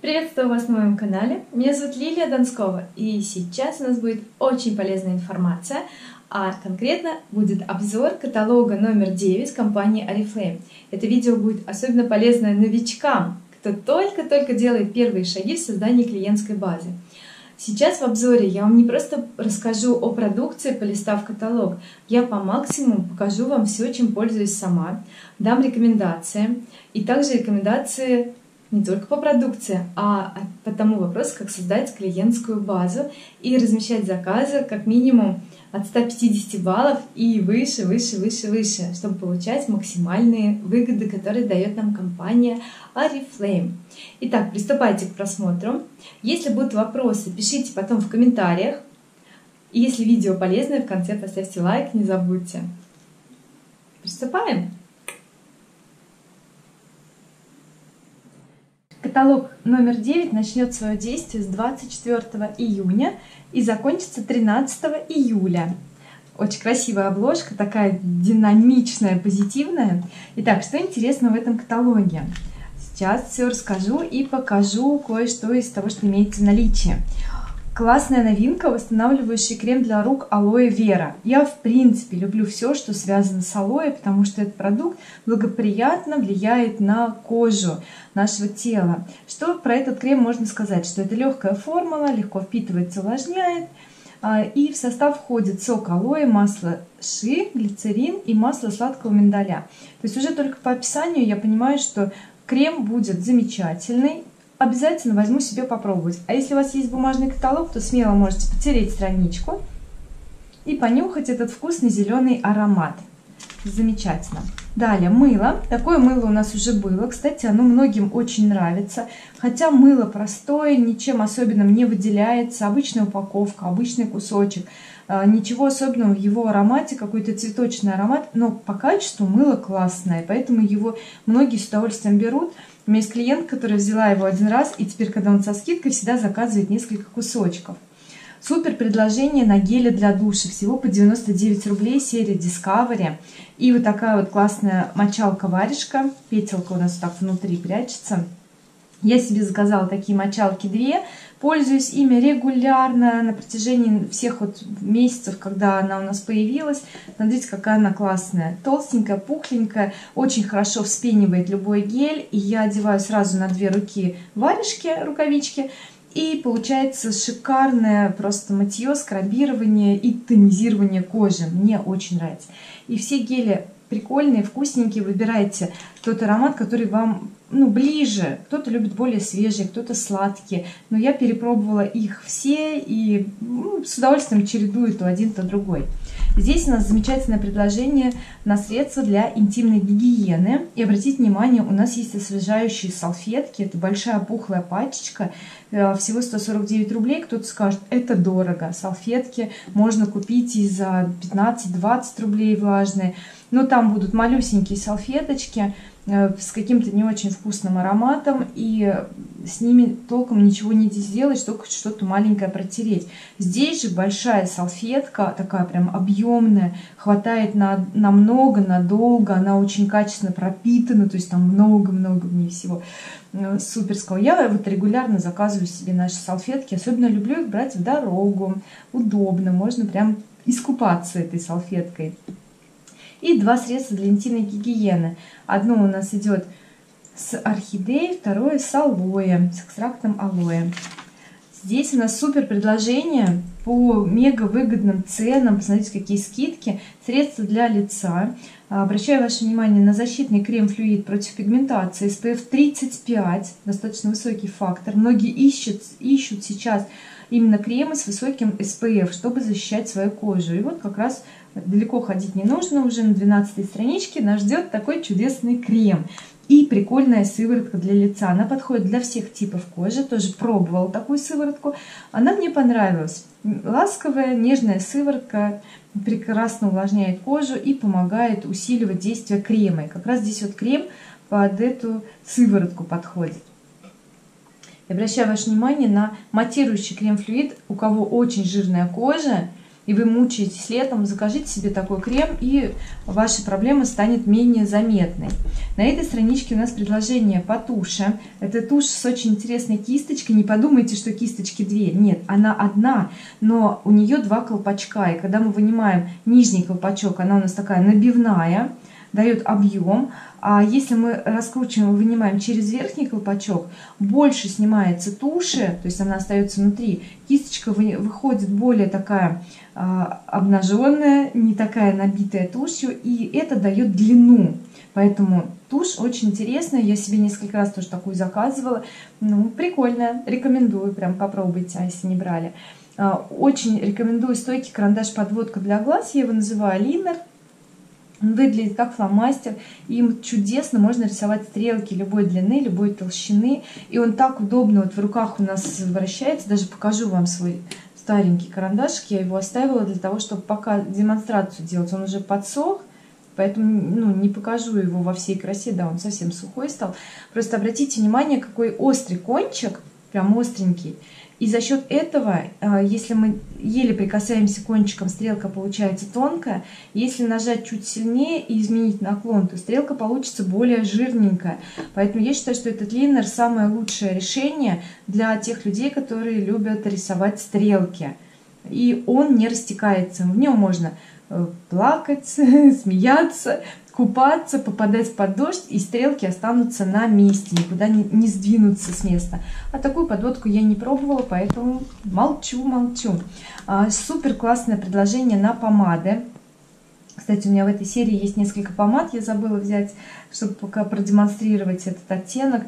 Приветствую вас на моем канале. Меня зовут Лилия Донскова, и сейчас у нас будет очень полезная информация, а конкретно будет обзор каталога номер 9 компании Oriflame. Это видео будет особенно полезно новичкам, кто только-только делает первые шаги в создании клиентской базы. Сейчас в обзоре я вам не просто расскажу о продукции, полистав каталог, я по максимуму покажу вам все, чем пользуюсь сама, дам рекомендации, и также рекомендации не только по продукции, а по тому вопросу, как создать клиентскую базу и размещать заказы как минимум от 150 баллов и выше, чтобы получать максимальные выгоды, которые дает нам компания Oriflame. Итак, приступайте к просмотру. Если будут вопросы, пишите потом в комментариях. И если видео полезное, в конце поставьте лайк, не забудьте. Приступаем! Каталог номер 9 начнет свое действие с 24 июня и закончится 13 июля. Очень красивая обложка, такая динамичная, позитивная. Итак, что интересно в этом каталоге? Сейчас все расскажу и покажу кое-что из того, что имеется в наличии. Классная новинка — восстанавливающий крем для рук Алоэ Вера. Я в принципе люблю все, что связано с алоэ, потому что этот продукт благоприятно влияет на кожу нашего тела. Что про этот крем можно сказать? Что это легкая формула, легко впитывается, увлажняет. И в состав входит сок алоэ, масло ши, глицерин и масло сладкого миндаля. То есть уже только по описанию я понимаю, что крем будет замечательный. Обязательно возьму себе попробовать. А если у вас есть бумажный каталог, то смело можете потереть страничку и понюхать этот вкусный зеленый аромат. Замечательно. Далее мыло. Такое мыло у нас уже было. Кстати, оно многим очень нравится. Хотя мыло простое, ничем особенным не выделяется. Обычная упаковка, обычный кусочек. Ничего особенного в его аромате, какой-то цветочный аромат. Но по качеству мыло классное, поэтому его многие с удовольствием берут. У меня есть клиент, которая взяла его один раз, и теперь, когда он со скидкой, всегда заказывает несколько кусочков. Супер предложение на гели для душа. Всего по 99 рублей, серия Discovery. И вот такая вот классная мочалка-варежка. Петелка у нас так внутри прячется. Я себе заказала такие мочалки 2. Пользуюсь ими регулярно на протяжении всех вот месяцев, когда она у нас появилась. Смотрите, какая она классная. Толстенькая, пухленькая, очень хорошо вспенивает любой гель. И я одеваю сразу на 2 руки варежки, рукавички. И получается шикарное просто мытье, скрабирование и тонизирование кожи. Мне очень нравится. И все гели прикольные, вкусненькие. Выбирайте тот аромат, который вам ближе. Кто-то любит более свежие, кто-то сладкие. Но я перепробовала их все и с удовольствием чередую то один, то другой. Здесь у нас замечательное предложение на средства для интимной гигиены. И обратите внимание, у нас есть освежающие салфетки. Это большая пухлая пачечка. Всего 149 рублей. Кто-то скажет, это дорого. Салфетки можно купить и за 15-20 рублей влажные. Но там будут малюсенькие салфеточки с каким-то не очень вкусным ароматом, и с ними толком ничего не сделать, только что-то маленькое протереть. Здесь же большая салфетка, такая прям объемная, хватает на много, надолго, она очень качественно пропитана, то есть там много-много в ней всего суперского. Я вот регулярно заказываю себе наши салфетки, особенно люблю их брать в дорогу, удобно, можно прям искупаться этой салфеткой. И 2 средства для интимной гигиены. Одно у нас идет с орхидеей, второе с алоэ, с экстрактом алоэ. Здесь у нас супер предложение по мега выгодным ценам. Посмотрите, какие скидки. Средства для лица. Обращаю ваше внимание на защитный крем-флюид против пигментации SPF 35. Достаточно высокий фактор. Многие ищут сейчас именно кремы с высоким SPF, чтобы защищать свою кожу. И вот как раз далеко ходить не нужно. Уже на 12 страничке нас ждет такой чудесный крем. И прикольная сыворотка для лица. Она подходит для всех типов кожи. Тоже пробовала такую сыворотку. Она мне понравилась. Ласковая, нежная сыворотка. Прекрасно увлажняет кожу и помогает усиливать действие крема. И как раз здесь вот крем под эту сыворотку подходит. Обращаю ваше внимание на матирующий крем-флюид. У кого очень жирная кожа, и вы мучаетесь летом, закажите себе такой крем, и ваша проблема станет менее заметной. На этой страничке у нас предложение по туше. Это тушь с очень интересной кисточкой. Не подумайте, что кисточки две. Нет, она одна, но у нее два колпачка. И когда мы вынимаем нижний колпачок, она у нас такая набивная, дает объем. А если мы раскручиваем и вынимаем через верхний колпачок, больше снимается туши, то есть она остается внутри. Кисточка выходит более такая обнаженная, не такая набитая тушью, и это дает длину. Поэтому тушь очень интересная. Я себе несколько раз тоже такую заказывала. Ну, прикольная. Рекомендую, прям попробуйте, если не брали. Очень рекомендую стойкий карандаш-подводка для глаз. Я его называю линер. Он выглядит как фломастер, им чудесно можно рисовать стрелки любой длины, любой толщины. И он так удобно вот в руках у нас вращается. Даже покажу вам свой старенький карандашик. Я его оставила для того, чтобы пока демонстрацию делать. Он уже подсох, поэтому не покажу его во всей красе. Да, он совсем сухой стал. Просто обратите внимание, какой острый кончик, прям остренький. И за счет этого, если мы еле прикасаемся кончиком, стрелка получается тонкая. Если нажать чуть сильнее и изменить наклон, то стрелка получится более жирненькая. Поэтому я считаю, что этот линер самое лучшее решение для тех людей, которые любят рисовать стрелки. И он не растекается. В нем можно плакать, смеяться, купаться, попадать под дождь, и стрелки останутся на месте, никуда не сдвинутся с места. А такую подводку я не пробовала, поэтому молчу. Супер классное предложение на помады. Кстати, у меня в этой серии есть несколько помад, я забыла взять, чтобы пока продемонстрировать этот оттенок.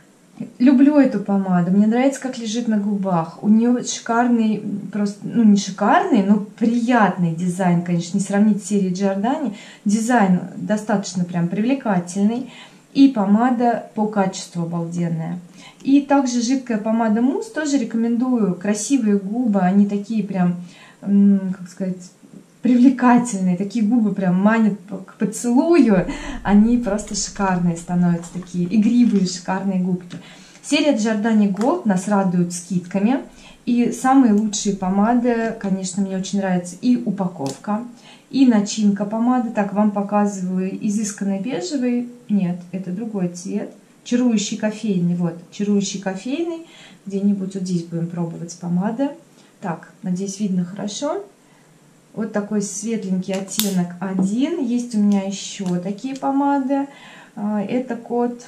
Люблю эту помаду, мне нравится, как лежит на губах. У нее шикарный, просто, не шикарный, но приятный дизайн, конечно, не сравнить с серией Giordani. Дизайн достаточно прям привлекательный. И помада по качеству обалденная. И также жидкая помада мусс тоже рекомендую. Красивые губы, они такие прям, как сказать, привлекательные, такие губы прям манят к поцелую, они просто шикарные становятся, такие игривые, шикарные губки. Серия Giordani Gold нас радует скидками, и самые лучшие помады, конечно, мне очень нравится и упаковка, и начинка помады. Так, вам показываю изысканный бежевый, нет, это другой цвет, чарующий кофейный, вот, чарующий кофейный, где-нибудь вот здесь будем пробовать помады. Так, надеюсь, видно хорошо. Вот такой светленький оттенок 1. Есть у меня еще такие помады. Это код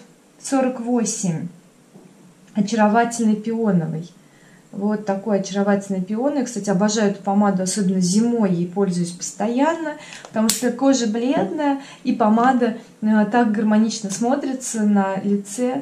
48. Очаровательный пионовый. Вот такой очаровательный пионовый. Кстати, обожаю эту помаду, особенно зимой. Ей пользуюсь постоянно, потому что кожа бледная, и помада так гармонично смотрится на лице.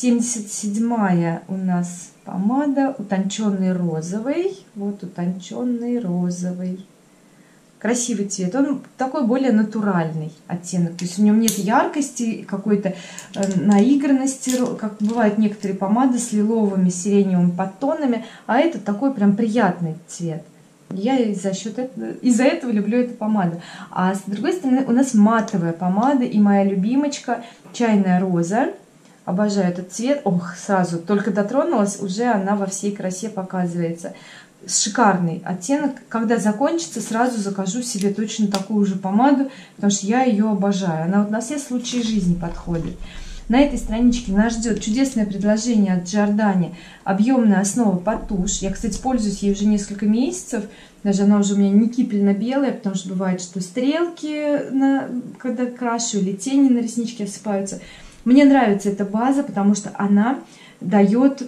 77-я у нас помада. Утонченный розовый. Вот утонченный розовый. Красивый цвет, он такой более натуральный оттенок, то есть в нем нет яркости, какой-то наигранности, как бывают некоторые помады с лиловыми, сиреневыми подтонами, а это такой прям приятный цвет. Я из-за этого люблю эту помаду. А с другой стороны у нас матовая помада, и моя любимочка чайная роза. Обожаю этот цвет. Ох, сразу только дотронулась, уже она во всей красе показывается. Шикарный оттенок. Когда закончится, сразу закажу себе точно такую же помаду, потому что я ее обожаю. Она вот на все случаи жизни подходит. На этой страничке нас ждет чудесное предложение от Giordani. Объемная основа под тушь. Я, кстати, пользуюсь ей уже несколько месяцев. Даже она уже у меня не кипельно-белая, потому что бывает, что стрелки, когда крашу, или тени на реснички осыпаются. Мне нравится эта база, потому что она дает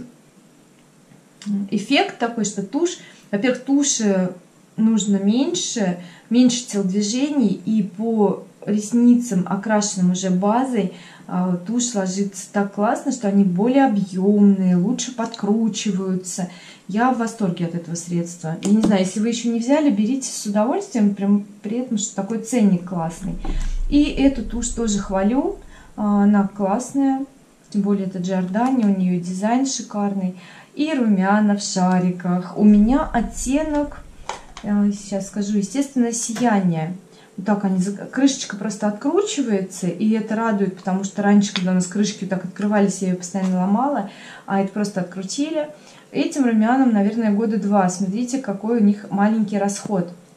эффект такой, что тушь, во-первых, туши нужно меньше телодвижений, и по ресницам, окрашенным уже базой, тушь ложится так классно, что они более объемные, лучше подкручиваются. Я в восторге от этого средства. Я не знаю, если вы еще не взяли, берите с удовольствием, прям при этом, что такой ценник классный. И эту тушь тоже хвалю, она классная, тем более это Giordani, у нее дизайн шикарный. И румяна в шариках. У меня оттенок, сейчас скажу, естественно, сияние. Вот так они, крышечка просто откручивается, и это радует, потому что раньше, когда у нас крышки так открывались, я ее постоянно ломала, а это просто открутили. Этим румянам, наверное, года 2. Смотрите, какой у них маленький расход. То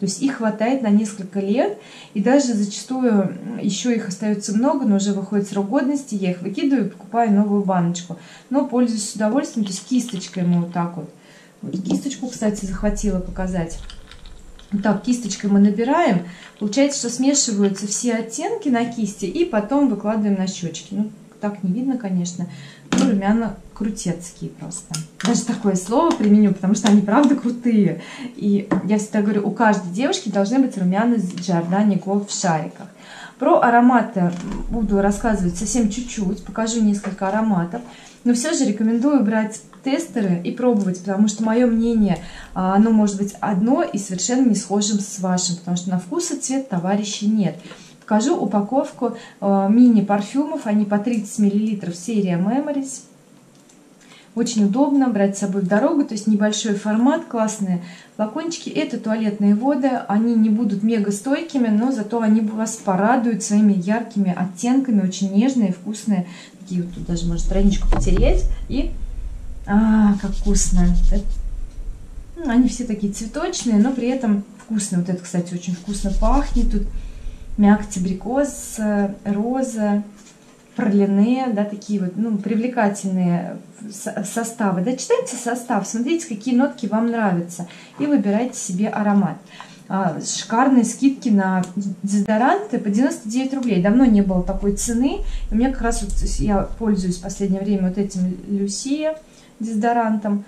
То есть их хватает на несколько лет, и даже зачастую еще их остается много, но уже выходит срок годности, я их выкидываю и покупаю новую баночку. Но пользуюсь с удовольствием, то есть кисточкой мы вот так вот. Вот кисточку, кстати, захватила показать. Вот так кисточкой мы набираем. Получается, что смешиваются все оттенки на кисти, и потом выкладываем на щечки. Ну, так не видно, конечно. Ну, румяна крутецкие просто. Даже такое слово применю, потому что они правда крутые. И я всегда говорю, у каждой девушки должны быть румяна с Giordani Gold в шариках. Про ароматы буду рассказывать совсем чуть-чуть. Покажу несколько ароматов. Но все же рекомендую брать тестеры и пробовать, потому что мое мнение, оно может быть одно и совершенно не схожим с вашим, потому что на вкус и цвет товарищей нет. Покажу упаковку мини-парфюмов, они по 30 мл, серия Memories. Очень удобно брать с собой в дорогу, то есть небольшой формат, классные флакончики. Это туалетные воды, они не будут мега стойкими, но зато они вас порадуют своими яркими оттенками, очень нежные, вкусные. Такие вот тут даже можно страничку потереть. И как вкусно! Они все такие цветочные, но при этом вкусные. Вот это, кстати, очень вкусно пахнет. Тут мякоть абрикос, роза, пролине, да, такие вот, ну, привлекательные составы. Да, читайте состав, смотрите, какие нотки вам нравятся, и выбирайте себе аромат. Шикарные скидки на дезодоранты по 99 рублей. Давно не было такой цены. И у меня как раз вот я пользуюсь в последнее время вот этим Люсия дезодорантом.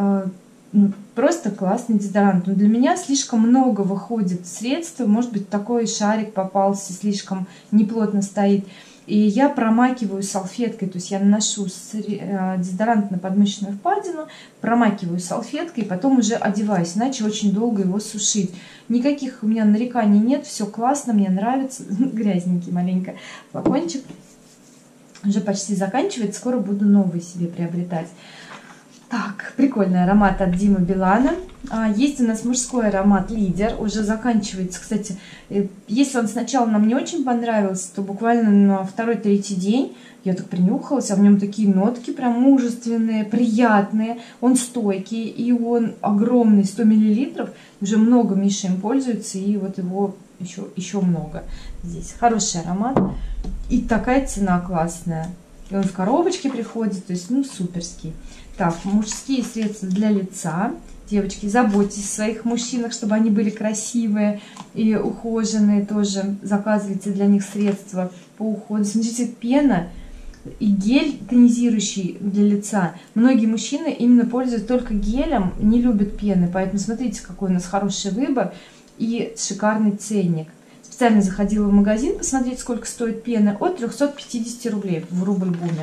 Просто классный дезодорант. Но для меня слишком много выходит средств. Может быть, такой шарик попался, слишком неплотно стоит. И я промакиваю салфеткой, то есть я наношу дезодорант на подмышечную впадину, промакиваю салфеткой, и потом уже одеваюсь, иначе очень долго его сушить. Никаких у меня нареканий нет, все классно, мне нравится. Грязненький маленько флакончик. Уже почти заканчивается, скоро буду новый себе приобретать. Так, прикольный аромат от Димы Билана. Есть у нас мужской аромат Лидер, уже заканчивается. Кстати, если он сначала нам не очень понравился, то буквально на второй-третий день я так принюхалась, а в нем такие нотки прям мужественные, приятные. Он стойкий, и он огромный, 100 мл. Уже много Миша им пользуется, и вот его еще много здесь. Хороший аромат. И такая цена классная. И он в коробочке приходит, то есть, ну, суперский. Так, мужские средства для лица. Девочки, заботьтесь о своих мужчинах, чтобы они были красивые и ухоженные. Тоже заказывайте для них средства по уходу. Смотрите, пена и гель тонизирующий для лица. Многие мужчины именно пользуются только гелем, не любят пены. Поэтому смотрите, какой у нас хороший выбор и шикарный ценник. Специально заходила в магазин посмотреть, сколько стоит пена. От 350 рублей в Рубль-Буме.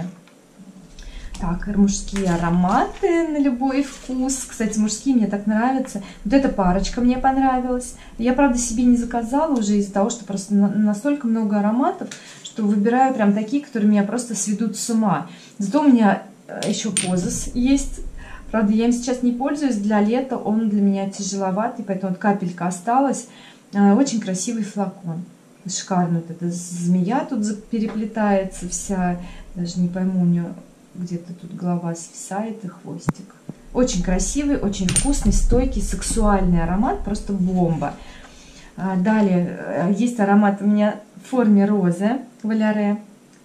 Так, мужские ароматы на любой вкус. Кстати, мужские мне так нравятся. Вот эта парочка мне понравилась. Я, правда, себе не заказала уже из-за того, что просто настолько много ароматов, что выбираю прям такие, которые меня просто сведут с ума. Зато у меня еще Позас есть. Правда, я им сейчас не пользуюсь. Для лета он для меня тяжеловатый, поэтому вот капелька осталась. Очень красивый флакон. Шикарно. Вот эта змея тут переплетается вся. Даже не пойму, у нее... Где-то тут голова свисает и хвостик. Очень красивый, очень вкусный, стойкий, сексуальный аромат. Просто бомба. Далее есть аромат у меня в форме розы Валяре.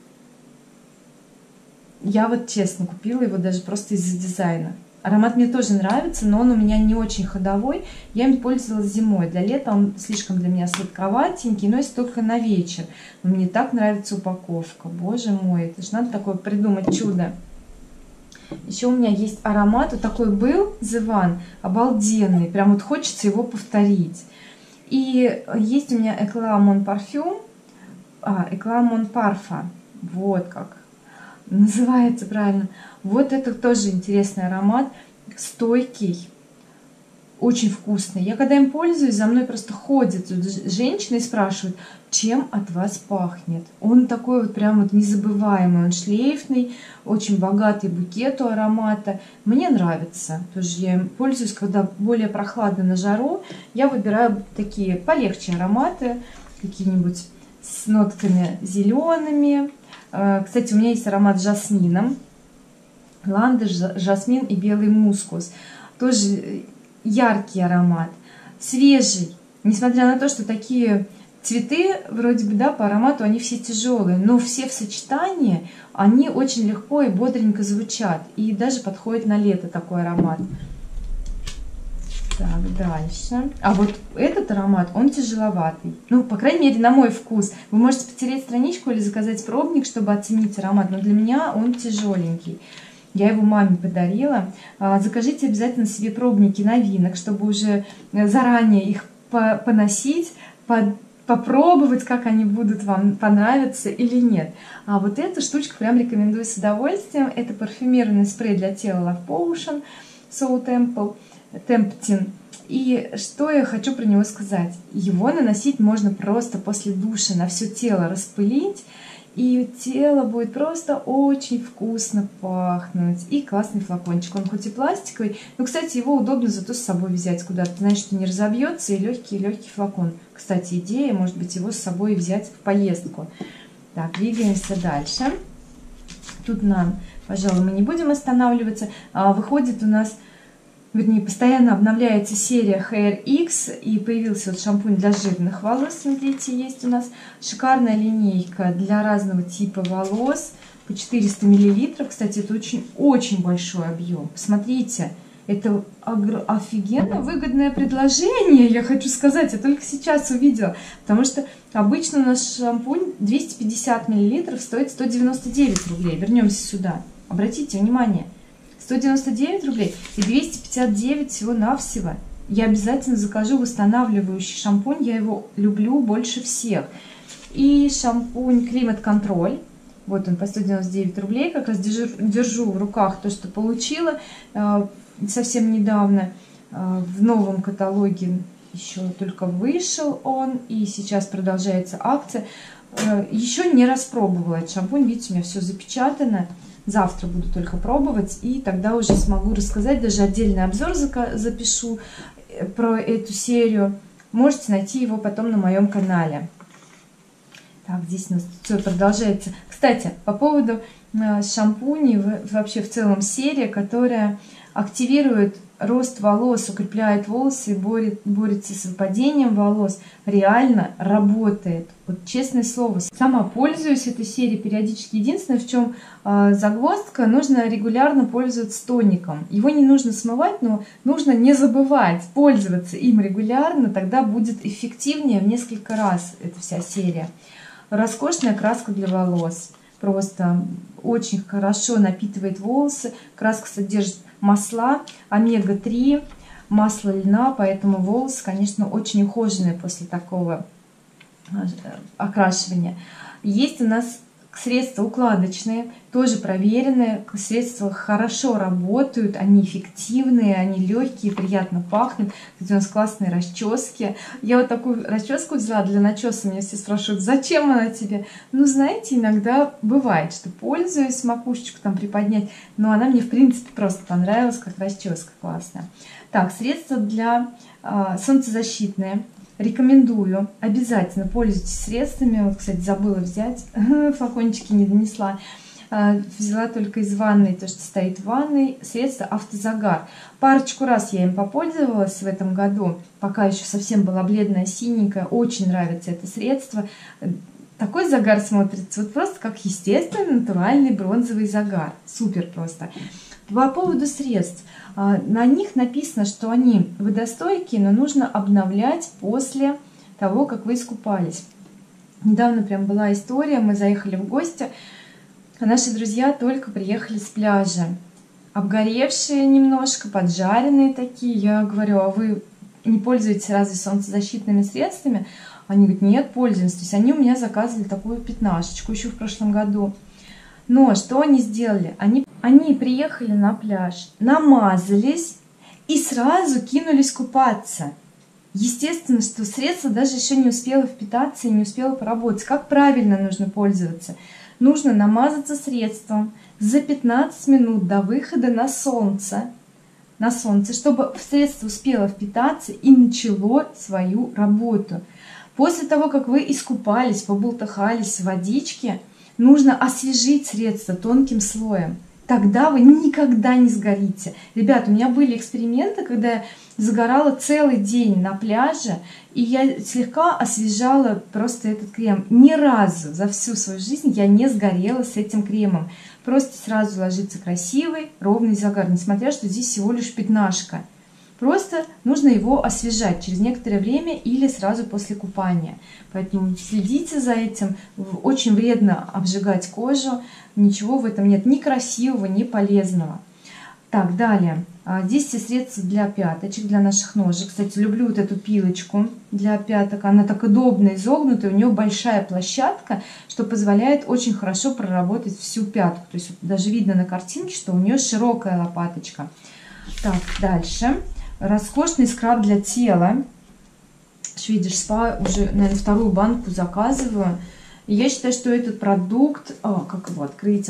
Я вот честно купила его даже просто из-за дизайна. Аромат мне тоже нравится, но он у меня не очень ходовой. Я им пользовалась зимой. Для лета он слишком для меня сладковатенький, но есть только на вечер. Но мне так нравится упаковка. Боже мой, это же надо такое придумать чудо. Еще у меня есть аромат, вот такой был, The One, обалденный. Прям вот хочется его повторить. И есть у меня Eclat Mon Parfum. Eclat Mon Parfum. Вот как называется правильно. Вот это тоже интересный аромат, стойкий, очень вкусный. Я когда им пользуюсь, за мной просто ходят женщины и спрашивают, чем от вас пахнет. Он такой вот прям вот незабываемый, он шлейфный, очень богатый букет у аромата. Мне нравится. Тоже я им пользуюсь, когда более прохладно на жару. Я выбираю такие полегче ароматы, какие-нибудь с нотками зелеными. Кстати, у меня есть аромат с жасмином. Ландыш, жасмин и белый мускус. Тоже яркий аромат. Свежий, Несмотря на то, что такие цветы, вроде бы, да, по аромату они все тяжелые, но все в сочетании, они очень легко и бодренько звучат. И даже подходит на лето такой аромат. Так, дальше. А вот этот аромат, он тяжеловатый. Ну, по крайней мере, на мой вкус. Вы можете потереть страничку или заказать пробник, чтобы оценить аромат, но для меня он тяжеленький. Я его маме подарила. Закажите обязательно себе пробники новинок, чтобы уже заранее их поносить, попробовать, как они будут вам понравиться или нет. А вот эту штучку прям рекомендую с удовольствием. Это парфюмированный спрей для тела Love Potion So Tempting. И что я хочу про него сказать. Его наносить можно просто после душа на все тело, распылить. И тело будет просто очень вкусно пахнуть. И классный флакончик. Он хоть и пластиковый, но, кстати, его удобно зато с собой взять куда-то. Знаешь, что не разобьется, и легкий флакон. Кстати, идея, может быть, его с собой взять в поездку. Так, двигаемся дальше. Тут нам, пожалуй, мы не будем останавливаться. Выходит у нас, вернее, постоянно обновляется серия Hair X, и появился вот шампунь для жирных волос. Смотрите, есть у нас шикарная линейка для разного типа волос по 400 мл. Кстати, это очень большой объем. Посмотрите, это офигенно выгодное предложение, я хочу сказать. Я только сейчас увидела, потому что обычно наш шампунь 250 мл стоит 199 рублей. Вернемся сюда. Обратите внимание. 199 рублей и 259 всего-навсего. Я обязательно закажу восстанавливающий шампунь, я его люблю больше всех. И шампунь Климат-контроль, вот он по 199 рублей, как раз держу в руках то, что получила совсем недавно. В новом каталоге еще только вышел он, и сейчас продолжается акция. Еще не распробовала этот шампунь, видите, у меня все запечатано. Завтра буду только пробовать, и тогда уже смогу рассказать, даже отдельный обзор запишу про эту серию. Можете найти его потом на моем канале. Так, здесь у нас все продолжается. Кстати, по поводу шампуней, вообще в целом серия, которая активирует рост волос, укрепляет волосы, борется с выпадением волос, реально работает. Вот честное слово, сама пользуюсь этой серией периодически. Единственное, в чем загвоздка, нужно регулярно пользоваться тоником. Его не нужно смывать, но нужно не забывать пользоваться им регулярно, тогда будет эффективнее в несколько раз эта вся серия. Роскошная краска для волос. Просто очень хорошо напитывает волосы. Краска содержит масла, омега-3, масло льна, поэтому волосы, конечно, очень ухоженные после такого окрашивания. Есть у нас средства укладочные, тоже проверенные, средства хорошо работают, они эффективные, они легкие, приятно пахнут. Кстати, у нас классные расчески. Я вот такую расческу взяла для начеса, меня все спрашивают, зачем она тебе? Ну, знаете, иногда бывает, что пользуюсь, макушечку там приподнять, но она мне, в принципе, просто понравилась, как расческа классная. Так, средства для солнцезащитные. Рекомендую, обязательно пользуйтесь средствами. Вот, кстати, забыла взять, флакончики не донесла. Взяла только из ванной, то, что стоит в ванной. Средство Автозагар. Парочку раз я им попользовалась в этом году, пока еще совсем была бледная, синенькая. Очень нравится это средство. Такой загар смотрится вот просто как естественный, натуральный бронзовый загар. Супер просто. По поводу средств. На них написано, что они водостойкие, но нужно обновлять после того, как вы искупались. Недавно прям была история, мы заехали в гости, а наши друзья только приехали с пляжа. Обгоревшие немножко, поджаренные такие. Я говорю, а вы не пользуетесь разве солнцезащитными средствами? Они говорят, нет, пользуемся. То есть они у меня заказывали такую пятнашечку еще в прошлом году. Но что они сделали? Они приехали на пляж, намазались и сразу кинулись купаться. Естественно, что средство даже еще не успело впитаться и не успело поработать. Как правильно нужно пользоваться? Нужно намазаться средством за 15 минут до выхода на солнце, чтобы средство успело впитаться и начало свою работу. После того, как вы искупались, побултыхались в водичке, нужно освежить средство тонким слоем. тогда вы никогда не сгорите. Ребят, у меня были эксперименты, когда я загорала целый день на пляже, и я слегка освежала просто этот крем. Ни разу за всю свою жизнь я не сгорела с этим кремом. Просто сразу ложится красивый, ровный загар, несмотря что здесь всего лишь пятнышко. Просто нужно его освежать через некоторое время или сразу после купания. Поэтому следите за этим. Очень вредно обжигать кожу. Ничего в этом нет ни красивого, ни полезного. Так, далее. Здесь все средства для пяточек, для наших ножек. Кстати, люблю вот эту пилочку для пяток. Она так удобно изогнутая. У нее большая площадка, что позволяет очень хорошо проработать всю пятку. То есть даже видно на картинке, что у нее широкая лопаточка. Так, дальше. Роскошный скраб для тела. Swedish Spa уже, наверное, вторую банку заказываю. И я считаю, что этот продукт... как его открыть?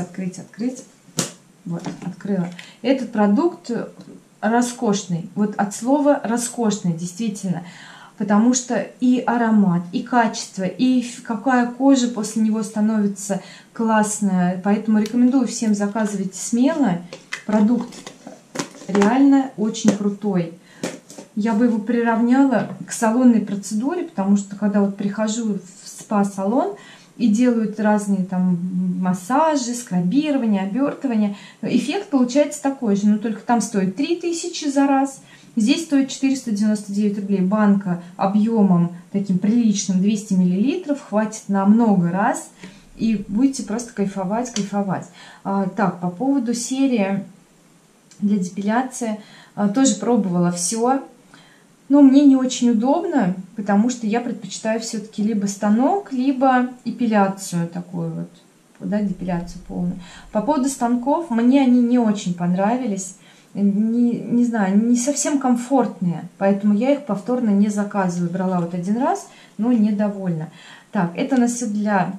Вот, открыла. Этот продукт роскошный. Вот от слова роскошный, действительно. Потому что и аромат, и качество, и какая кожа после него становится классная. Поэтому рекомендую всем заказывать смело. Продукт реально очень крутой. Я бы его приравняла к салонной процедуре, потому что когда вот прихожу в спа-салон и делают разные там массажи, скрабирование, обертывание, эффект получается такой же, но только там стоит 3000 за раз, здесь стоит 499 рублей. Банка объемом таким приличным 200 мл хватит на много раз, и будете просто кайфовать. Так, по поводу серии для депиляции, тоже пробовала все. Но мне не очень удобно, потому что я предпочитаю все-таки либо станок, либо эпиляцию такую вот, да, депиляцию полную. По поводу станков, мне они не очень понравились, не знаю, не совсем комфортные, поэтому я их повторно не заказываю. Брала вот один раз, но недовольна. Так, это у нас все для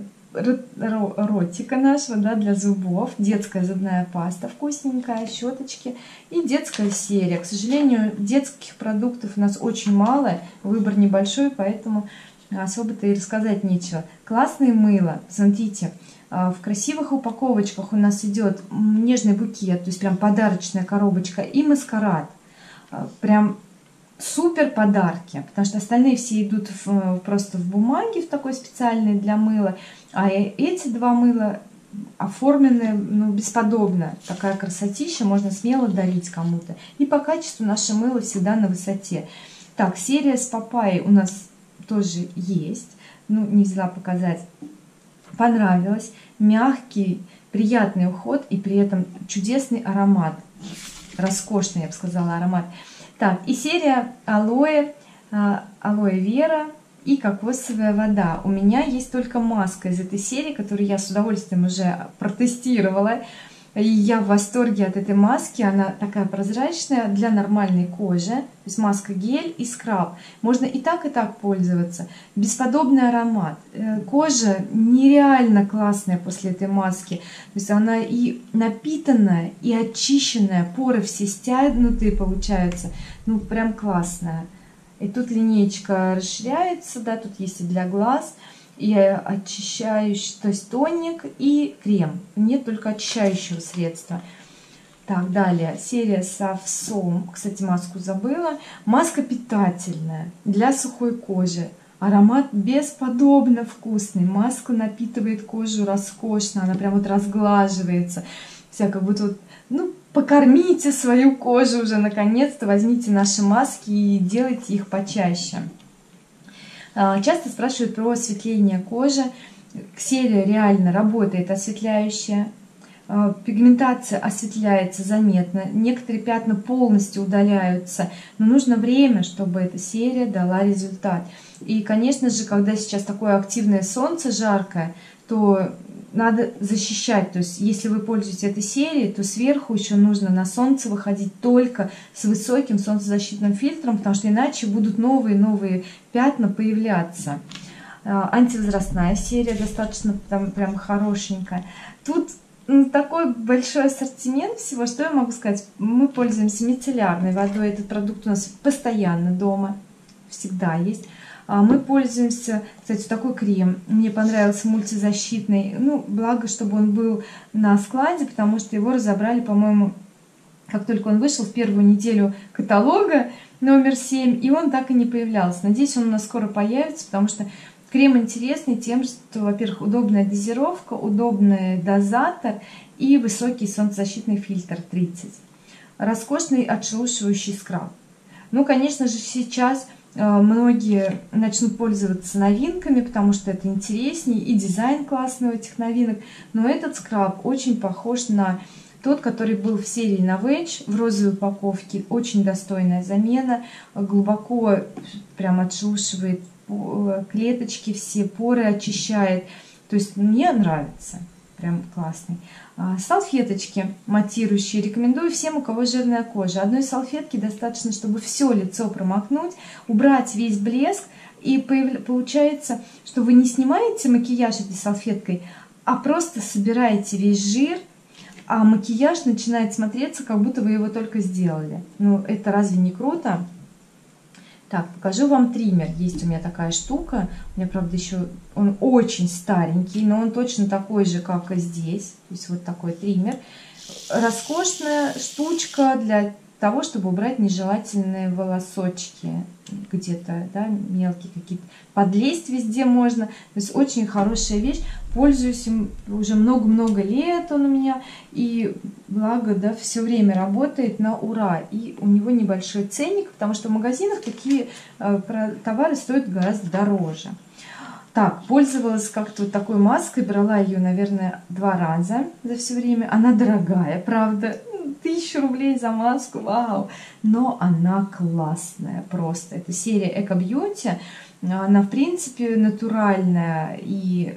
ротика нашего, да, для зубов. Детская зубная паста вкусненькая, щеточки и детская серия. К сожалению, детских продуктов у нас очень мало, выбор небольшой, поэтому особо-то и рассказать нечего. Классное мыло, смотрите, в красивых упаковочках у нас идет нежный букет, то есть прям подарочная коробочка, и маскарад. Прям супер подарки, потому что остальные все идут просто в бумаге, в такой специальной для мыла, а эти два мыла оформлены, ну, бесподобно. Такая красотища, можно смело дарить кому-то. И по качеству наше мыло всегда на высоте. Так, серия с папайей у нас тоже есть, ну, не взяла показать. Понравилось. Мягкий, приятный уход и при этом чудесный аромат. Роскошный, я бы сказала, аромат. Так, и серия алоэ вера и кокосовая вода. У меня есть только маска из этой серии, которую я с удовольствием уже протестировала. И я в восторге от этой маски. Она такая прозрачная для нормальной кожи. То есть маска гель и скраб. Можно и так пользоваться. Бесподобный аромат. Кожа нереально классная после этой маски. То есть она и напитанная, и очищенная. Поры все стянутые получаются. Ну, прям классная. И тут линеечка расширяется. Да, тут есть и для глаз. И очищающий, то есть тоник и крем. Нет только очищающего средства. Так, далее. Серия с овсом. Кстати, маску забыла. Маска питательная для сухой кожи. Аромат бесподобно вкусный. Маска напитывает кожу роскошно. Она прям вот разглаживается. Вся как будто вот, ну, покормите свою кожу уже наконец-то. Возьмите наши маски и делайте их почаще. Часто спрашивают про осветление кожи. Серия реально работает осветляющая. Пигментация осветляется заметно. Некоторые пятна полностью удаляются. Но нужно время, чтобы эта серия дала результат. И, конечно же, когда сейчас такое активное солнце, жаркое, то надо защищать. То есть, если вы пользуетесь этой серией, то сверху еще нужно на солнце выходить только с высоким солнцезащитным фильтром, потому что иначе будут новые пятна появляться. Антивозрастная серия достаточно прям хорошенькая. Тут такой большой ассортимент всего, что я могу сказать. Мы пользуемся мицеллярной водой. Этот продукт у нас постоянно дома, всегда есть. Мы пользуемся, кстати, такой крем. Мне понравился, мультизащитный. Ну, благо, чтобы он был на складе, потому что его разобрали, по-моему, как только он вышел в первую неделю каталога номер 7, и он так и не появлялся. Надеюсь, он у нас скоро появится, потому что крем интересный тем, что, во-первых, удобная дозировка, удобный дозатор и высокий солнцезащитный фильтр 30. Роскошный отшелушивающий скраб. Ну, конечно же, сейчас многие начнут пользоваться новинками, потому что это интереснее, и дизайн классный у этих новинок. Но этот скраб очень похож на тот, который был в серии Novage в розовой упаковке. Очень достойная замена, глубоко прям отшелушивает клеточки, все поры очищает. То есть мне нравится, прям классный. Салфеточки матирующие рекомендую всем, у кого жирная кожа. Одной салфетки достаточно, чтобы все лицо промокнуть, убрать весь блеск, и получается, что вы не снимаете макияж этой салфеткой, а просто собираете весь жир, а макияж начинает смотреться, как будто вы его только сделали. Ну, это разве не круто? Так, покажу вам триммер. Есть у меня такая штука. У меня, правда, еще он очень старенький, но он точно такой же, как и здесь. То есть вот такой триммер. Роскошная штучка для того, чтобы убрать нежелательные волосочки где-то, да, мелкие какие-то. Подлезть везде можно. То есть очень хорошая вещь. Пользуюсь им уже много-много лет он у меня. И благо, да, все время работает на ура. И у него небольшой ценник, потому что в магазинах такие товары стоят гораздо дороже. Так, пользовалась как-то вот такой маской, брала ее, наверное, 2 раза за все время. Она дорогая, правда. 1000 рублей за маску, вау! Но она классная просто. Это серия Eco Beauty. Она, в принципе, натуральная и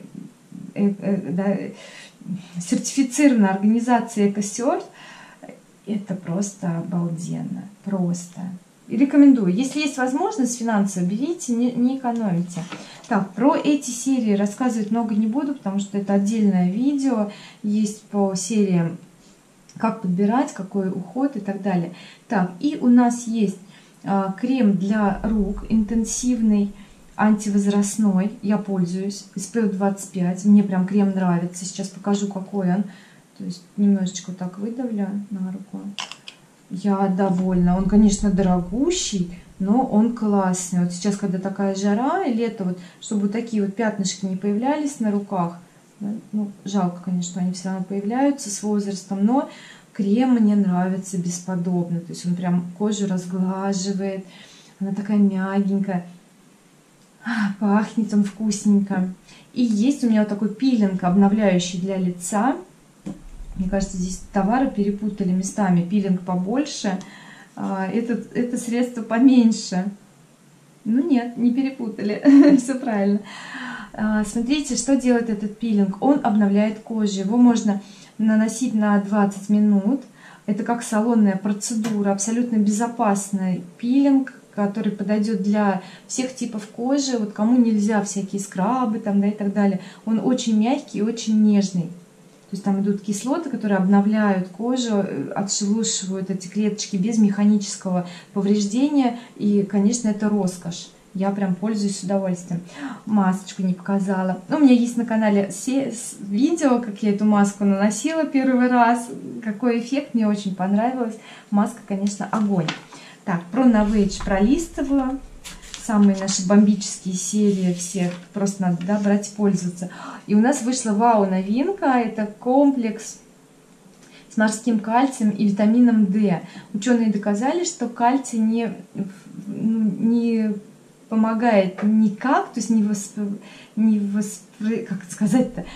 да, сертифицирована организацией EcoCert. Это просто обалденно. Просто. И рекомендую. Если есть возможность финансово, берите, не экономите. Так, про эти серии рассказывать много не буду, потому что это отдельное видео. Есть по сериям, как подбирать, какой уход и так далее. Так, и у нас есть крем для рук интенсивный, антивозрастной. Я пользуюсь. SPF 25. Мне прям крем нравится. Сейчас покажу, какой он. То есть немножечко так выдавлю на руку. Я довольна. Он, конечно, дорогущий, но он классный. Вот сейчас, когда такая жара и лето, вот, чтобы вот такие вот пятнышки не появлялись на руках. Ну, жалко, конечно, они все равно появляются с возрастом, но крем мне нравится бесподобно. То есть он прям кожу разглаживает. Она такая мягенькая. Пахнет он вкусненько. И есть у меня вот такой пилинг, обновляющий для лица. Мне кажется, здесь товары перепутали местами. Пилинг побольше, это средство поменьше. Ну нет, не перепутали. Все правильно. Смотрите, что делает этот пилинг. Он обновляет кожу. Его можно наносить на 20 минут. Это как салонная процедура. Абсолютно безопасный пилинг, который подойдет для всех типов кожи. Вот кому нельзя всякие скрабы там, да, и так далее. Он очень мягкий и очень нежный. То есть там идут кислоты, которые обновляют кожу, отшелушивают эти клеточки без механического повреждения. И, конечно, это роскошь. Я прям пользуюсь с удовольствием. Масочку не показала. У меня есть на канале видео, как я эту маску наносила первый раз. Какой эффект, мне очень понравилось. Маска, конечно, огонь. Так, про Novage пролистываю. Самые наши бомбические серии все. Просто надо, да, брать и пользоваться. И у нас вышла вау-новинка. Это комплекс с морским кальцием и витамином D. Ученые доказали, что кальций не помогает никак, то есть как сказать-то,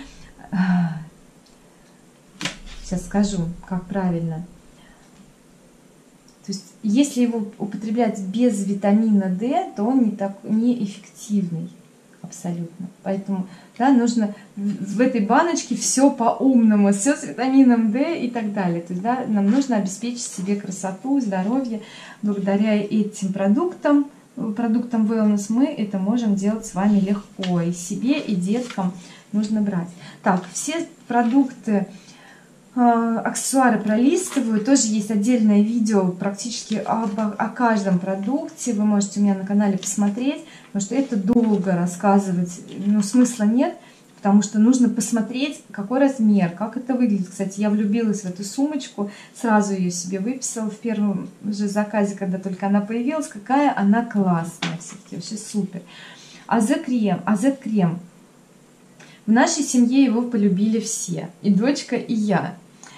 сейчас скажу, как правильно. То есть, если его употреблять без витамина D, то он не эффективный абсолютно. Поэтому, да, нужно в этой баночке все по-умному, все с витамином D и так далее. То есть, да, нам нужно обеспечить себе красоту, здоровье. Благодаря этим продуктам wellness мы это можем делать с вами легко. И себе, и деткам нужно брать. Так, все продукты аксессуары пролистываю. Тоже есть отдельное видео практически о каждом продукте. Вы можете у меня на канале посмотреть, потому что это долго рассказывать, ну, смысла нет, потому что нужно посмотреть, какой размер, как это выглядит. Кстати, я влюбилась в эту сумочку, сразу ее себе выписала в первом же заказе, когда только она появилась. Какая она классная, все-таки вообще супер. AZ-крем. В нашей семье его полюбили все, и дочка, и я,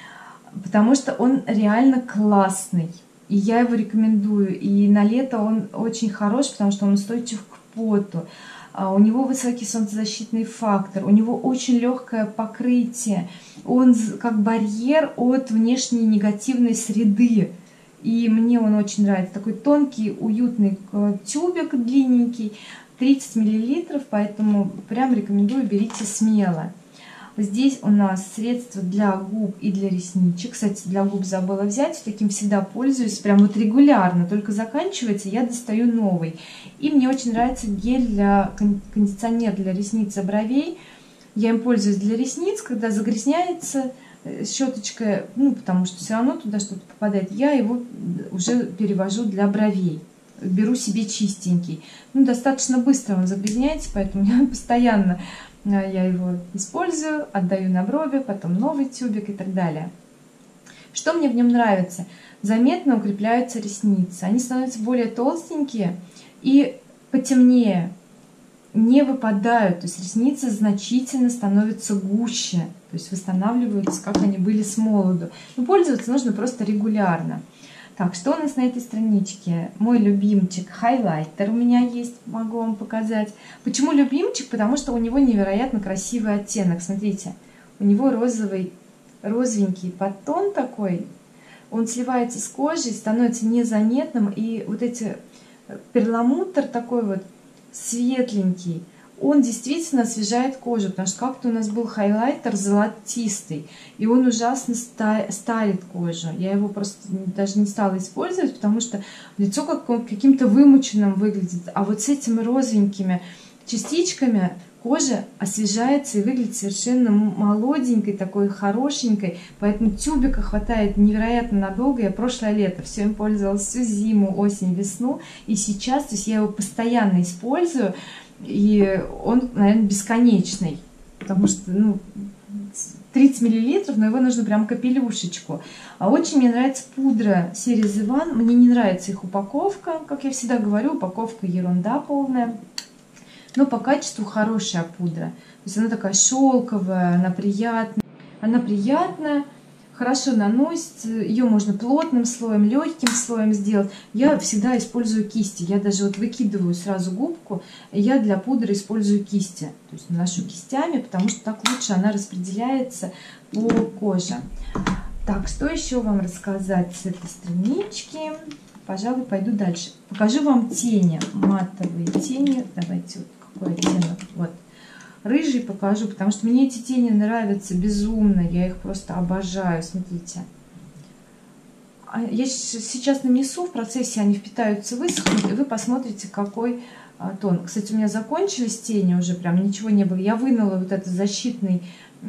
потому что он реально классный, и я его рекомендую. И на лето он очень хорош, потому что он устойчив к поту, у него высокий солнцезащитный фактор, у него очень легкое покрытие, он как барьер от внешней негативной среды. И мне он очень нравится. Такой тонкий, уютный тюбик, длинненький, 30 мл, поэтому прям рекомендую, берите смело. Здесь у нас средства для губ и для ресничек. Кстати, для губ забыла взять, таким всегда пользуюсь, прям вот регулярно, только заканчивается, я достаю новый. И мне очень нравится гель для кондиционер для ресниц и бровей. Я им пользуюсь для ресниц, когда загрязняется щеточка, ну, потому что все равно туда что-то попадает, я его уже перевожу для бровей. Беру себе чистенький. Ну, достаточно быстро он загрязняется, поэтому я постоянно его использую, отдаю на брови, потом новый тюбик и так далее. Что мне в нем нравится? Заметно укрепляются ресницы. Они становятся более толстенькие и потемнее, не выпадают. То есть ресницы значительно становятся гуще, то есть восстанавливаются, как они были с молоду. Но пользоваться нужно просто регулярно. Так, что у нас на этой страничке? Мой любимчик хайлайтер у меня есть, могу вам показать. Почему любимчик? Потому что у него невероятно красивый оттенок. Смотрите, у него розовенький подтон такой. Он сливается с кожей, становится незаметным. И вот эти перламутр такой вот светленький, он действительно освежает кожу, потому что как-то у нас был хайлайтер золотистый, и он ужасно старит кожу. Я его просто даже не стала использовать, потому что лицо каким-то вымученным выглядит. А вот с этими розовенькими частичками кожа освежается и выглядит совершенно молоденькой, такой хорошенькой. Поэтому тюбика хватает невероятно надолго. Я прошлое лето все им пользовалась, всю зиму, осень, весну. И сейчас, то есть я его постоянно использую. И он, наверное, бесконечный, потому что, ну, 30 мл, но его нужно прям капелюшечку. А очень мне нравится пудра серии The One. Мне не нравится их упаковка, как я всегда говорю, упаковка ерунда полная. Но по качеству хорошая пудра. То есть она такая шелковая, она приятная. Хорошо наносится, ее можно плотным слоем, легким слоем сделать. Я всегда использую кисти. Я даже вот выкидываю сразу губку, я для пудры использую кисти. То есть наношу кистями, потому что так лучше она распределяется по коже. Так, что еще вам рассказать с этой странички? Пожалуй, пойду дальше. Покажу вам тени, матовые тени. Давайте, вот какой оттенок. Вот. Рыжий покажу, потому что мне эти тени нравятся безумно, я их просто обожаю. Смотрите, я сейчас нанесу, в процессе они впитаются, высохнут, и вы посмотрите, какой тон. Кстати, у меня закончились тени уже, прям ничего не было. Я вынула вот этот защитный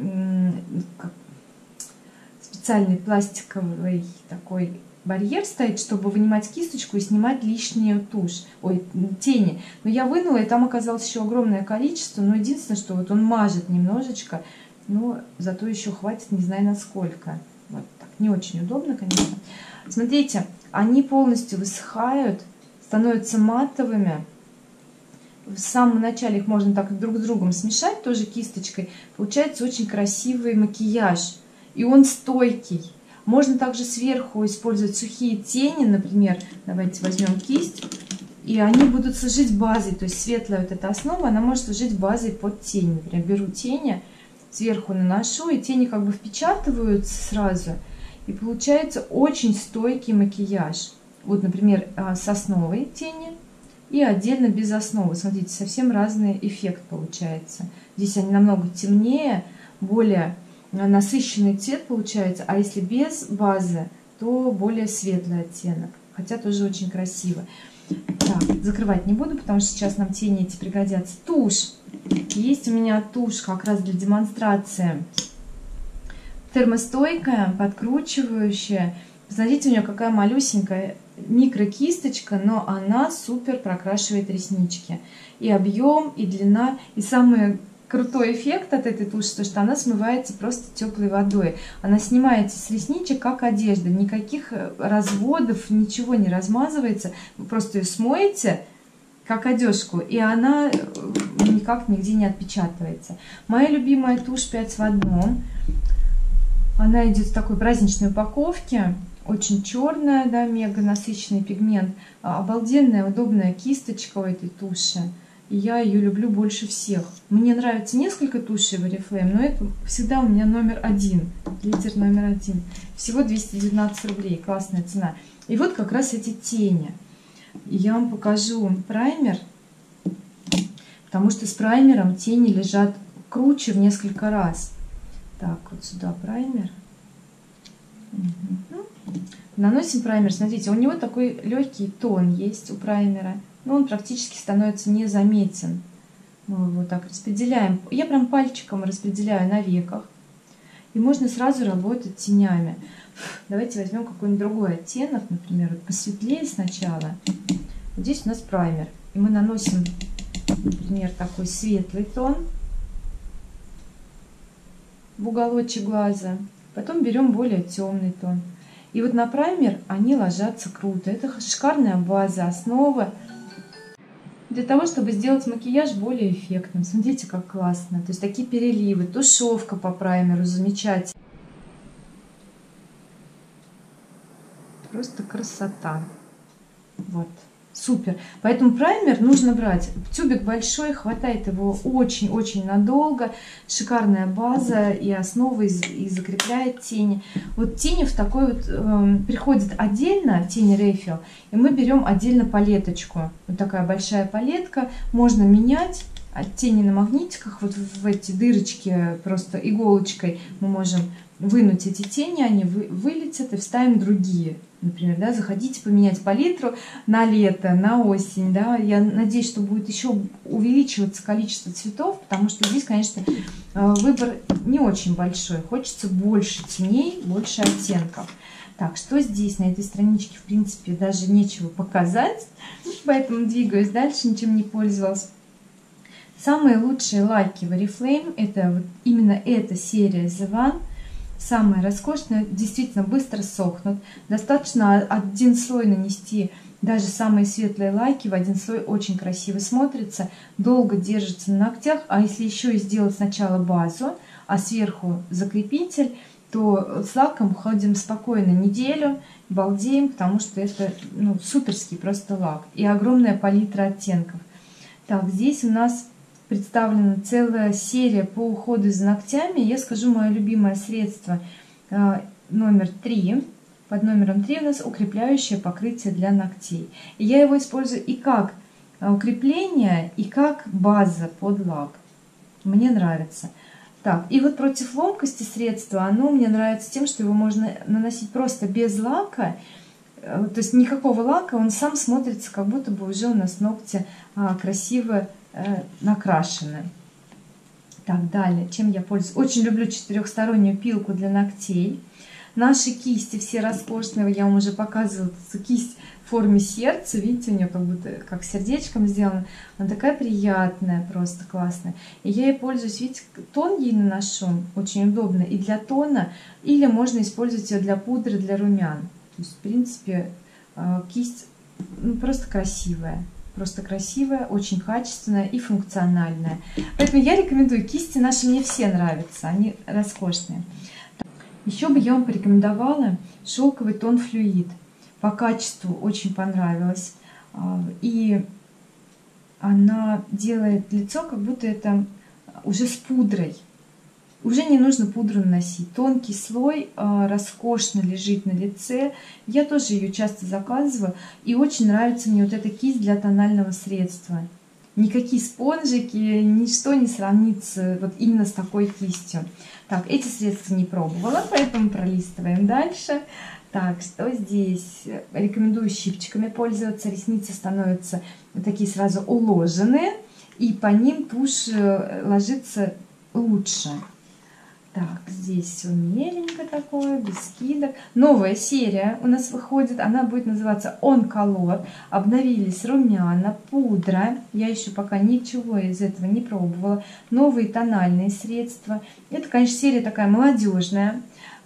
специальный пластиковый такой барьер стоит, чтобы вынимать кисточку и снимать лишнюю тушь, тени. Но я вынула, и там оказалось еще огромное количество. Но единственное, что вот он мажет немножечко, но зато еще хватит, не знаю насколько. Вот так, не очень удобно, конечно. Смотрите, они полностью высыхают, становятся матовыми. В самом начале их можно так друг с другом смешать, тоже кисточкой. Получается очень красивый макияж, и он стойкий. Можно также сверху использовать сухие тени, например, давайте возьмем кисть, и они будут служить базой, то есть светлая вот эта основа, она может служить базой под тень. Например, беру тени, сверху наношу, и тени как бы впечатываются сразу, и получается очень стойкий макияж. Вот, например, с основой тени и отдельно без основы. Смотрите, совсем разный эффект получается. Здесь они намного темнее, более насыщенный цвет получается, а если без базы, то более светлый оттенок, хотя тоже очень красиво. Так, закрывать не буду, потому что сейчас нам тени эти пригодятся. Тушь. Есть у меня тушь как раз для демонстрации. термостойкая, подкручивающая. Смотрите, у нее какая малюсенькая микрокисточка, но она супер прокрашивает реснички. И объем, и длина, и самый крутой эффект от этой туши, то что она смывается просто теплой водой. Она снимается с ресничек как одежда, никаких разводов, ничего не размазывается. Вы просто ее смоете как одежку, и она никак нигде не отпечатывается. Моя любимая тушь 5 в 1. Она идет в такой праздничной упаковке. Очень черная, да, мега насыщенный пигмент. Обалденная, удобная кисточка у этой туши. И я ее люблю больше всех. Мне нравится несколько тушей в Oriflame, но это всегда у меня номер 1. Лидер номер 1. Всего 219 рублей. Классная цена. И вот как раз эти тени. И я вам покажу праймер. Потому что с праймером тени лежат круче в несколько раз. Так, вот сюда праймер. Наносим праймер. Смотрите, у него такой легкий тон есть у праймера. Но он практически становится незаметен. Мы его так распределяем. Я прям пальчиком распределяю на веках. И можно сразу работать тенями. Давайте возьмем какой-нибудь другой оттенок. Например, вот посветлее сначала. Вот здесь у нас праймер. И мы наносим, например, такой светлый тон в уголочек глаза. Потом берем более темный тон. И вот на праймер они ложатся круто. Это шикарная база, основа для того, чтобы сделать макияж более эффектным. Смотрите, как классно. То есть такие переливы, тушевка по праймеру замечательная. Просто красота. Вот. Супер. Поэтому праймер нужно брать. Тюбик большой, хватает его очень-очень надолго. Шикарная база и основа, и закрепляет тени. Вот тени в такой вот приходят отдельно, тени Refill, и мы берем отдельно палеточку. Вот такая большая палетка. Можно менять тени на магнитиках. Вот в эти дырочки просто иголочкой мы можем вынуть эти тени, они вылетят, и вставим другие. Например, да, захотите поменять палитру на лето, на осень, да, я надеюсь, что будет еще увеличиваться количество цветов, потому что здесь, конечно, выбор не очень большой, хочется больше теней, больше оттенков. Так, что здесь на этой страничке, в принципе, даже нечего показать, поэтому двигаюсь дальше, ничем не пользовалась. Самые лучшие лаки в Oriflame, это вот именно эта серия The One. Самая роскошная, действительно быстро сохнут. Достаточно один слой нанести, даже самые светлые лаки в один слой очень красиво смотрятся, долго держатся на ногтях. А если еще и сделать сначала базу, а сверху закрепитель, то с лаком ходим спокойно неделю, балдеем, потому что это суперский просто лак. И огромная палитра оттенков. Так, здесь у нас представлена целая серия по уходу за ногтями. Я скажу мое любимое средство номер 3. Под номером 3 у нас укрепляющее покрытие для ногтей. И я его использую и как укрепление, и как база под лак. Мне нравится. Так, и вот против ломкости средства, оно мне нравится тем, что его можно наносить просто без лака. То есть никакого лака, он сам смотрится, как будто бы уже у нас ногти красиво накрашены. Так, далее, чем я пользуюсь? Очень люблю 4-стороннюю пилку для ногтей. Наши кисти все роскошные, я вам уже показывала, кисть в форме сердца, видите, у нее как будто как сердечком сделана. Она такая приятная, просто классная. И я ей пользуюсь, видите, тон ей наношу, очень удобно и для тона, или можно использовать ее для пудры, для румян. То есть, в принципе, кисть просто красивая. Просто красивая, очень качественная и функциональная. Поэтому я рекомендую. Кисти наши мне все нравятся, они роскошные. Еще бы я вам порекомендовала шелковый тон флюид. По качеству очень понравилось. И она делает лицо, как будто это уже с пудрой. Уже не нужно пудру наносить. Тонкий слой роскошно лежит на лице. Я тоже ее часто заказываю. И очень нравится мне вот эта кисть для тонального средства. Никакие спонжики, ничто не сравнится вот именно с такой кистью. Так, эти средства не пробовала, поэтому пролистываем дальше. Так, что здесь? Рекомендую щипчиками пользоваться. Ресницы становятся такие сразу уложенные. И по ним тушь ложится лучше. Так, здесь все меленько такое, без скидок. Новая серия у нас выходит, она будет называться On Color. Обновились румяна, пудра. Я еще пока ничего из этого не пробовала. Новые тональные средства. Это, конечно, серия такая молодежная,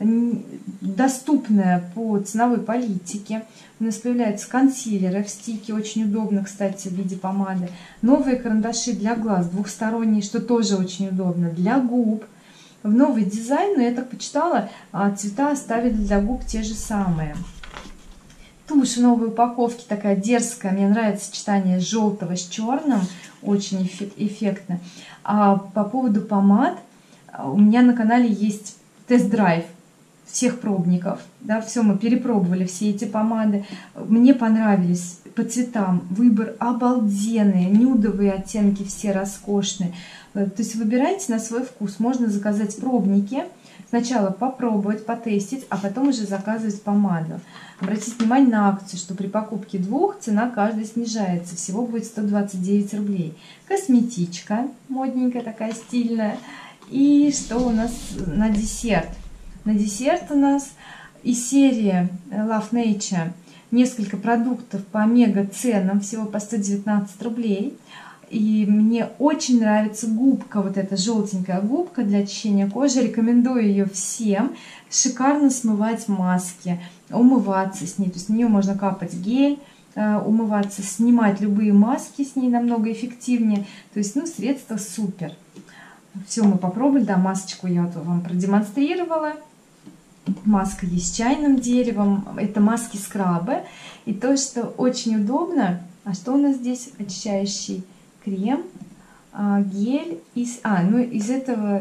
доступная по ценовой политике. У нас появляются консилеры в стике, очень удобно, кстати, в виде помады. Новые карандаши для глаз, двухсторонние, что тоже очень удобно, для губ. В новый дизайн, но я так почитала, цвета оставили для губ те же самые. Тушь в новой упаковке такая дерзкая, мне нравится сочетание желтого с черным, очень эффектно. А по поводу помад, у меня на канале есть тест-драйв всех пробников, да, все мы перепробовали, все эти помады, мне понравились по цветам, выбор обалденный, нюдовые оттенки все роскошные, то есть выбирайте на свой вкус, можно заказать пробники, сначала попробовать, потестить, а потом уже заказывать помаду. Обратите внимание на акцию, что при покупке двух цена каждой снижается, всего будет 129 рублей. Косметичка, модненькая такая, стильная. И что у нас на десерт? На десерт у нас из серии Love Nature несколько продуктов по мега ценам, всего по 119 рублей. И мне очень нравится губка, вот эта желтенькая губка для очищения кожи. Рекомендую ее всем. Шикарно смывать маски, умываться с ней. То есть на нее можно капать гель, умываться, снимать любые маски с ней намного эффективнее. То есть, ну, средство супер. Все мы попробовали. Да, масочку я вот вам продемонстрировала. Маска есть с чайным деревом. Это маски-скрабы. И то, что очень удобно. А что у нас здесь? Очищающий крем, гель. Ну из этого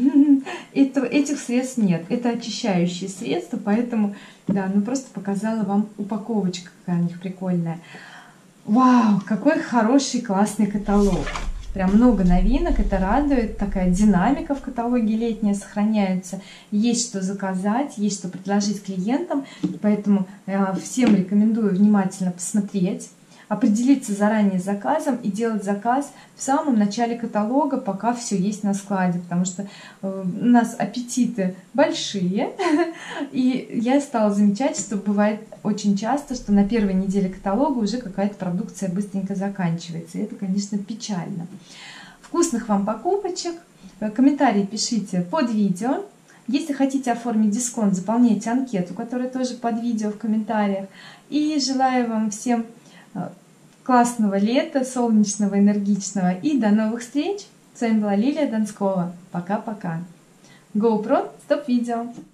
этих средств нет. Это очищающие средства. Поэтому, да, ну просто показала вам упаковочка, какая у них прикольная. Вау, какой хороший, классный каталог. Прям много новинок, это радует, такая динамика в каталоге летняя сохраняется, есть что заказать, есть что предложить клиентам, поэтому всем рекомендую внимательно посмотреть, определиться заранее с заказом и делать заказ в самом начале каталога, пока все есть на складе, потому что у нас аппетиты большие, и я стала замечать, что бывает очень часто, что на первой неделе каталога уже какая-то продукция быстренько заканчивается, и это, конечно, печально. Вкусных вам покупочек, комментарии пишите под видео. Если хотите оформить дисконт, заполняйте анкету, которая тоже под видео в комментариях. И желаю вам всем классного лета, солнечного, энергичного, и до новых встреч! С вами была Лилия Донскова. Пока-пока. GoPro, стоп видео.